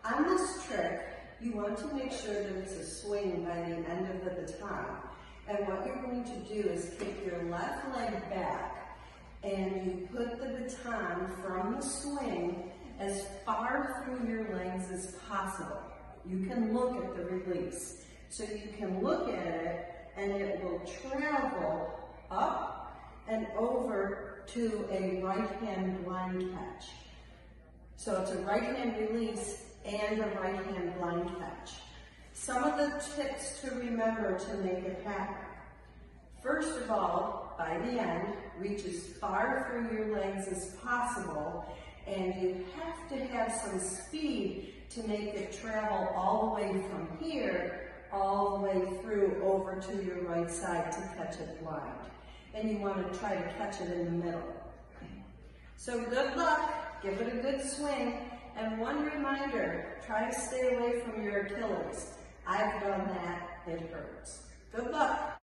On this trick, you want to make sure that it's a swing by the end of the baton. And what you're going to do is kick your left leg back and you put the baton from the swing as far through your legs as possible. You can look at the release. So you can look at it and it will travel up and over to a right hand blind catch. So it's a right hand release and a right hand blind catch. Some of the tips to remember to make it happen. First of all, by the end, reach as far through your legs as possible, and you have to have some speed to make it travel all the way from here, all the way through over to your right side to catch it blind. And you want to try to catch it in the middle. So good luck, give it a good swing, and one reminder, try to stay away from your Achilles. I've done that, it hurts. Good luck.